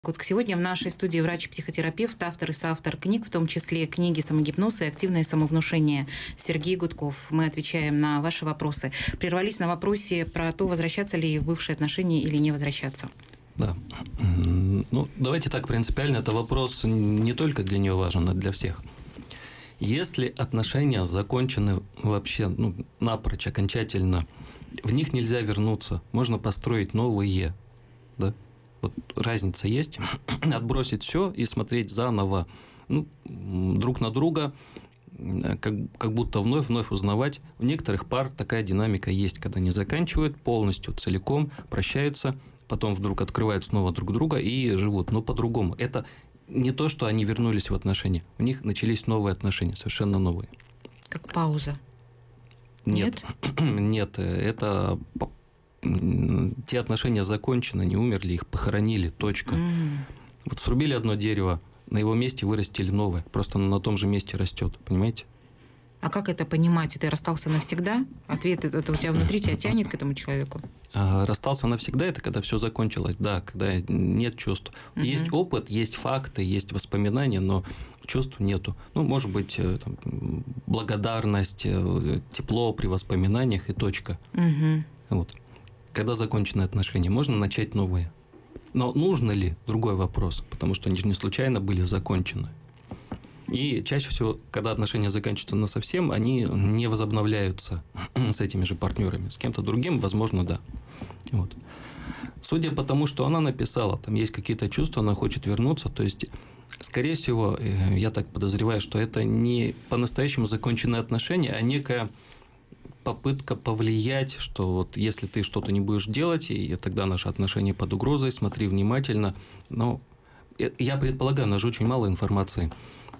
Сегодня в нашей студии врач-психотерапевт, автор и соавтор книг, в том числе книги «Самогипноз» и «Активное самовнушение» Сергей Гудков. Мы отвечаем на ваши вопросы. Прервались на вопросе про то, возвращаться ли в бывшие отношения или не возвращаться. Да. Ну, давайте так принципиально. Это вопрос не только для нее важен, а для всех. Если отношения закончены вообще напрочь, окончательно, в них нельзя вернуться, можно построить новые, да? Вот разница есть. Отбросить все и смотреть заново, друг на друга, как будто вновь узнавать. У некоторых пар такая динамика есть, когда они заканчивают полностью, целиком, прощаются, потом вдруг открывают снова друг друга и живут, но по-другому. Это не то, что они вернулись в отношения, у них начались новые отношения, совершенно новые. Как пауза? Нет, это... Те отношения закончены, они умерли, их похоронили, точка. Вот срубили одно дерево, на его месте вырастили новое, просто оно на том же месте растет, понимаете? А как это понимать? Ты расстался навсегда? Ответ это у тебя внутри, тебя тянет к этому человеку? Расстался навсегда – это когда все закончилось, да, когда нет чувств. Есть опыт, есть факты, есть воспоминания, но чувств нету. Может быть, благодарность, тепло при воспоминаниях и точка. Вот. Когда закончены отношения, можно начать новые. Но нужно ли – другой вопрос, потому что они же не случайно были закончены. И чаще всего, когда отношения заканчиваются насовсем, они не возобновляются с этими же партнерами. С кем-то другим, возможно, да. Вот. Судя по тому, что она написала, там есть какие-то чувства, она хочет вернуться, то есть, скорее всего, я так подозреваю, что это не по-настоящему законченные отношения, а некая попытка повлиять, что вот если ты что-то не будешь делать, и тогда наши отношения под угрозой, смотри внимательно. Но я предполагаю, у нас же очень мало информации.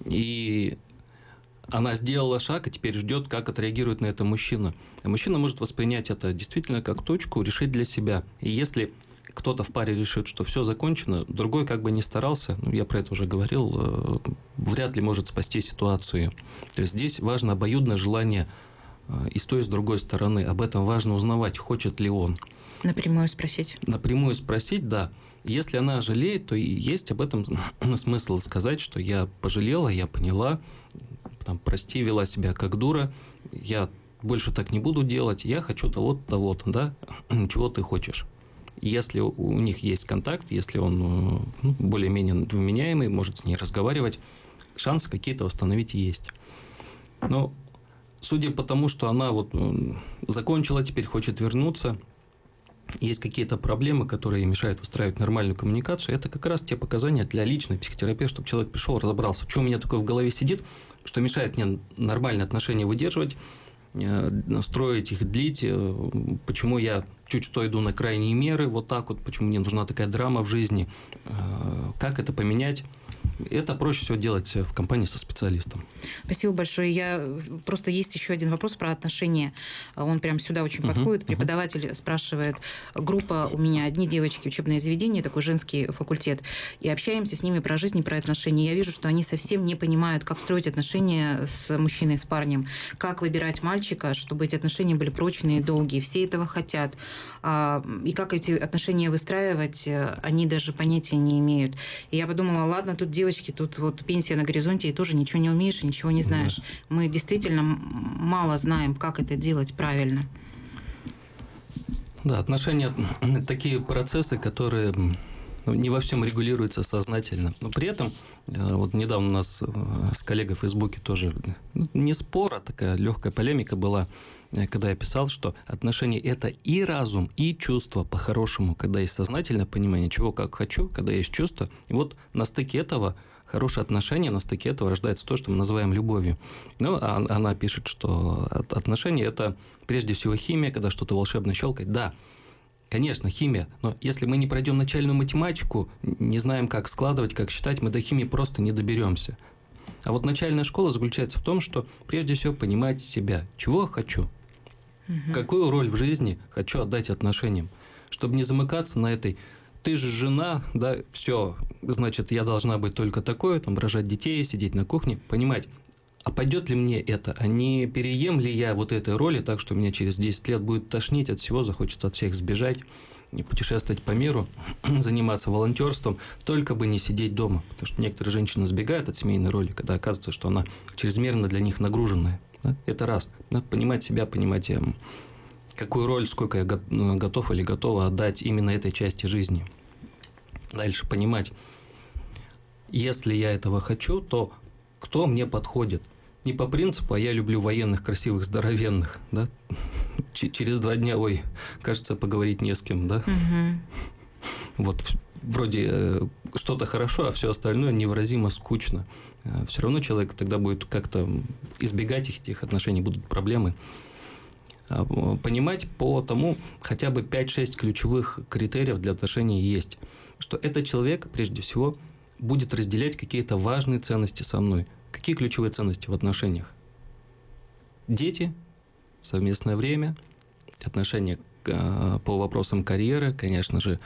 И она сделала шаг, и теперь ждет, как отреагирует на это мужчина. А мужчина может воспринять это действительно как точку, решить для себя. И если кто-то в паре решит, что все закончено, другой как бы не старался, я про это уже говорил, вряд ли может спасти ситуацию. То есть здесь важно обоюдное желание и с той, и с другой стороны. Об этом важно узнавать, хочет ли он. Напрямую спросить. Напрямую спросить, да. Если она жалеет, то и есть об этом смысл сказать, что я пожалела, я поняла, прости, вела себя как дура, я больше так не буду делать, я хочу того-то, того-то, да, чего ты хочешь. Если у них есть контакт, если он более-менее вменяемый, может с ней разговаривать, шансы какие-то восстановить есть. Но судя по тому, что она закончила, теперь хочет вернуться, есть какие-то проблемы, которые мешают выстраивать нормальную коммуникацию, это как раз те показания для личной психотерапии, чтобы человек пришел, разобрался, что у меня такое в голове сидит, что мешает мне нормальные отношения выдерживать, строить их, длить, почему я чуть что иду на крайние меры, вот так вот, почему мне нужна такая драма в жизни, как это поменять. Это проще всего делать в компании со специалистом. Спасибо большое. Просто есть еще один вопрос про отношения. Он прям сюда очень подходит. Преподаватель спрашивает, группа у меня, одни девочки, учебное заведение, такой женский факультет, и общаемся с ними про жизнь и про отношения. Я вижу, что они совсем не понимают, как строить отношения с мужчиной, с парнем, как выбирать мальчика, чтобы эти отношения были прочные и долгие. Все этого хотят. И как эти отношения выстраивать, они даже понятия не имеют. И я подумала, ладно, тут девочки, тут пенсия на горизонте, и тоже ничего не умеешь, ничего не знаешь. Да. Мы действительно мало знаем, как это делать правильно. Да, отношения – такие процессы, которые не во всем регулируются сознательно. Но при этом, недавно у нас с коллегой в Фейсбуке тоже не спор, а такая легкая полемика была, когда я писал, что отношения – это и разум, и чувство по-хорошему, когда есть сознательное понимание, чего как хочу, когда есть чувство. И на стыке этого хорошие отношения, на стыке этого рождается то, что мы называем любовью. Она пишет, что отношения – это прежде всего химия, когда что-то волшебно щелкает. Да, конечно, химия, но если мы не пройдем начальную математику, не знаем, как складывать, как считать, мы до химии просто не доберемся. А начальная школа заключается в том, что прежде всего понимать себя, чего хочу, какую роль в жизни хочу отдать отношениям, чтобы не замыкаться на этой «ты же жена, да, все, значит, я должна быть только такой, рожать детей, сидеть на кухне», понимать, а пойдет ли мне это, а не переем ли я этой роли так, что меня через 10 лет будет тошнить от всего, захочется от всех сбежать, и путешествовать по миру, заниматься волонтерством, только бы не сидеть дома. Потому что некоторые женщины сбегают от семейной роли, когда оказывается, что она чрезмерно для них нагруженная. Да? Это раз. Да? Понимать себя, понимать, какую роль, сколько я готов или готова отдать именно этой части жизни. Дальше понимать, если я этого хочу, то кто мне подходит? Не по принципу, а я люблю военных, красивых, здоровенных, да? Через 2 дня, ой, кажется, поговорить не с кем, да? Вот вроде что-то хорошо, а все остальное невыразимо скучно. Все равно человек тогда будет как-то избегать этих отношений, будут проблемы. Понимать по тому, хотя бы 5-6 ключевых критериев для отношений есть, что этот человек, прежде всего, будет разделять какие-то важные ценности со мной. Какие ключевые ценности в отношениях? Дети, совместное время, отношения по вопросам карьеры, конечно же,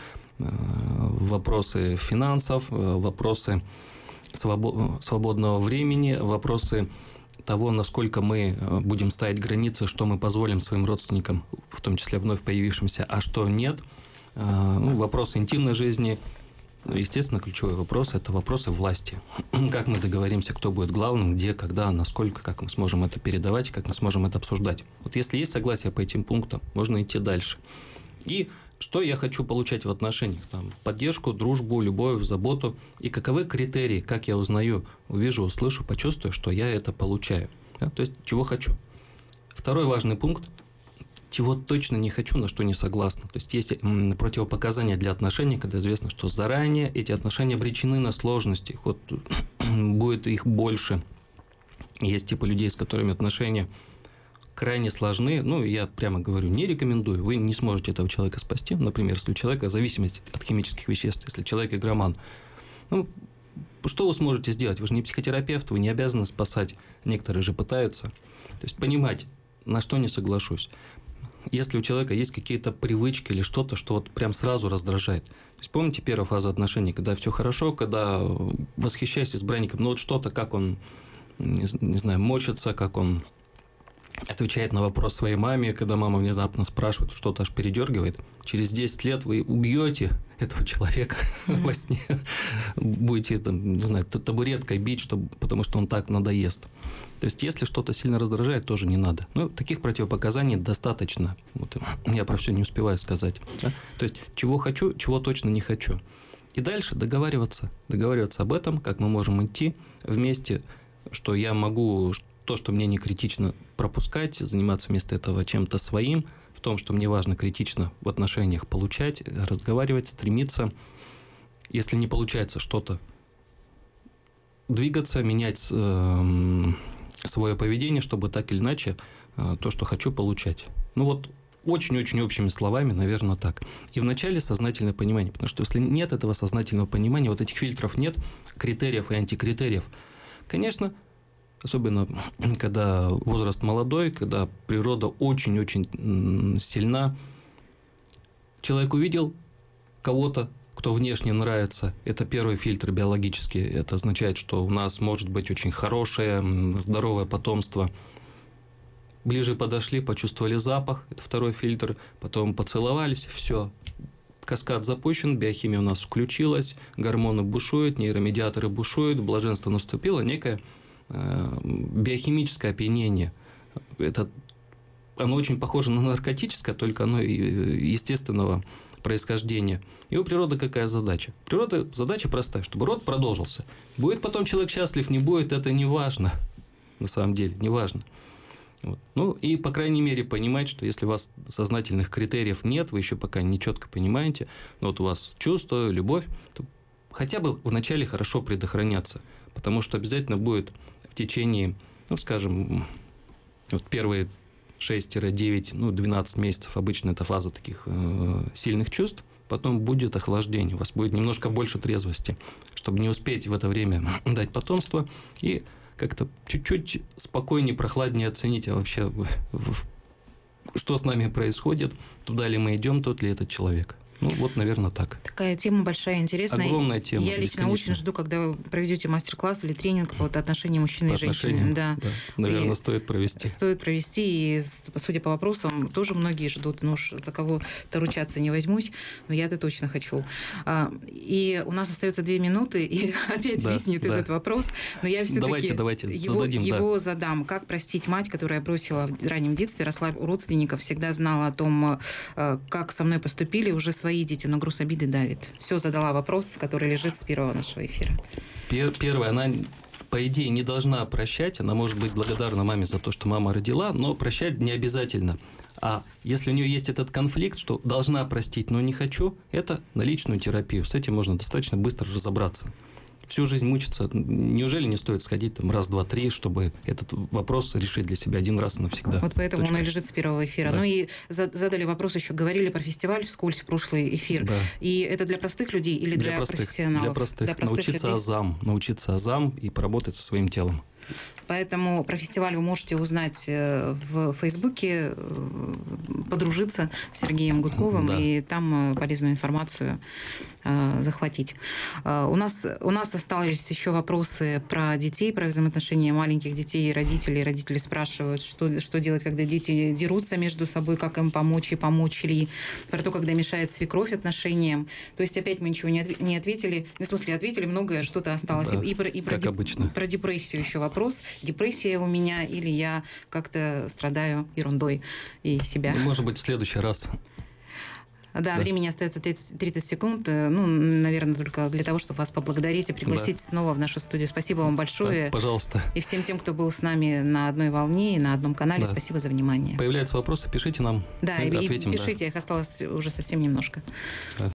вопросы финансов, вопросы свободного времени, вопросы того, насколько мы будем ставить границы, что мы позволим своим родственникам, в том числе вновь появившимся, а что нет. Вопросы интимной жизни. Естественно, ключевой вопрос – это вопросы власти. Как мы договоримся, кто будет главным, где, когда, насколько, как мы сможем это передавать, как мы сможем это обсуждать. Вот если есть согласие по этим пунктам, можно идти дальше. И что я хочу получать в отношениях? Там, поддержку, дружбу, любовь, заботу. И каковы критерии, как я узнаю, увижу, услышу, почувствую, что я это получаю. Да? То есть, чего хочу. Второй важный пункт. Чего точно не хочу, на что не согласна. То есть, есть противопоказания для отношений, когда известно, что заранее эти отношения обречены на сложности. Вот будет их больше. Есть типы людей, с которыми отношения крайне сложны. Я прямо говорю, не рекомендую. Вы не сможете этого человека спасти. Например, если у человека зависимость от химических веществ, если человек игроман. Что вы сможете сделать? Вы же не психотерапевт, вы не обязаны спасать. Некоторые же пытаются. То есть, понимать, на что не соглашусь. Если у человека есть какие-то привычки или что-то, что вот прям сразу раздражает. То есть, помните первая фаза отношений, когда все хорошо, когда восхищаешься избранником, вот что-то, как он, не знаю, мочится, как он отвечает на вопрос своей маме, когда мама внезапно спрашивает, что-то аж передергивает. Через 10 лет вы убьете этого человека во сне, будете, не знаю, табуреткой бить, потому что он так надоест. То есть, если что-то сильно раздражает, тоже не надо. Таких противопоказаний достаточно. Вот, я про все не успеваю сказать. Да? То есть, чего хочу, чего точно не хочу. И дальше договариваться об этом, как мы можем идти вместе, что я могу то, что мне не критично, пропускать, заниматься вместо этого чем-то своим, в том, что мне важно критично в отношениях получать, разговаривать, стремиться. Если не получается что-то, двигаться, менять свое поведение, чтобы так или иначе то, что хочу, получать. Очень-очень общими словами, наверное, так. И вначале сознательное понимание, потому что если нет этого сознательного понимания, вот этих фильтров нет, критериев и антикритериев, конечно, особенно когда возраст молодой, когда природа очень-очень сильна, человек увидел кого-то, кто внешне нравится, это первый фильтр биологический, это означает, что у нас может быть очень хорошее, здоровое потомство. Ближе подошли, почувствовали запах, это второй фильтр, потом поцеловались, все, каскад запущен, биохимия у нас включилась, гормоны бушуют, нейромедиаторы бушуют, блаженство наступило, некое биохимическое опьянение. Оно очень похоже на наркотическое, только оно естественного происхождения. И у природы какая задача? У природы задача простая, чтобы род продолжился. Будет потом человек счастлив, не будет, это не важно. На самом деле, не важно. Вот. И, по крайней мере, понимать, что если у вас сознательных критериев нет, вы еще пока не четко понимаете, но вот у вас чувство, любовь, то хотя бы вначале хорошо предохраняться, потому что обязательно будет в течение, скажем, первые 6-9, 12 месяцев, обычно это фаза таких сильных чувств, потом будет охлаждение, у вас будет немножко больше трезвости, чтобы не успеть в это время дать потомство и как-то чуть-чуть спокойнее, прохладнее оценить, а вообще, что с нами происходит, туда ли мы идем, тот ли этот человек. Ну, вот, наверное, так. Такая тема большая, интересная. Огромная тема. Я лично очень жду, когда вы проведете мастер-класс или тренинг по отношению мужчины и женщины. Да. Наверное, стоит провести. Стоит провести, и, судя по вопросам, тоже многие ждут. Ну уж за кого-то ручаться не возьмусь, но я-то точно хочу. И у нас остается 2 минуты, и опять виснет этот вопрос. Но я все-таки его задам. Как простить мать, которая бросила в раннем детстве, росла у родственников, всегда знала о том, как со мной поступили, уже свои дети, но груз обиды давит. Все, задала вопрос, который лежит с первого нашего эфира. Первое, она, по идее, не должна прощать. Она может быть благодарна маме за то, что мама родила, но прощать не обязательно. А если у нее есть этот конфликт, что должна простить, но не хочу, это на личную терапию. С этим можно достаточно быстро разобраться. Всю жизнь мучиться. Неужели не стоит сходить там раз, два, три, чтобы этот вопрос решить для себя один раз и навсегда? Вот поэтому он и лежит с первого эфира. Да. Ну и задали вопрос еще, говорили про фестиваль вскользь в прошлый эфир. Да. И это для простых людей или для профессионалов? Для простых научиться азам и поработать со своим телом. Поэтому про фестиваль вы можете узнать в Фейсбуке, подружиться с Сергеем Гудковым и там полезную информацию захватить. У нас остались еще вопросы про детей, про взаимоотношения маленьких детей и родителей. Родители спрашивают, что делать, когда дети дерутся между собой, как им помочь и помочь ли. Про то, когда мешает свекровь отношениям. То есть опять мы ничего не ответили. В смысле, ответили многое, что-то осталось. Да, как обычно. Про депрессию еще вопрос. Депрессия у меня или я как-то страдаю ерундой и себя? Ну, может быть, в следующий раз. Да, времени остается 30 секунд. Ну, наверное, только для того, чтобы вас поблагодарить и пригласить снова в нашу студию. Спасибо вам большое. Да, пожалуйста. И всем тем, кто был с нами на одной волне и на одном канале, спасибо за внимание. Появляются вопросы, пишите нам. Да, и пишите, их осталось уже совсем немножко.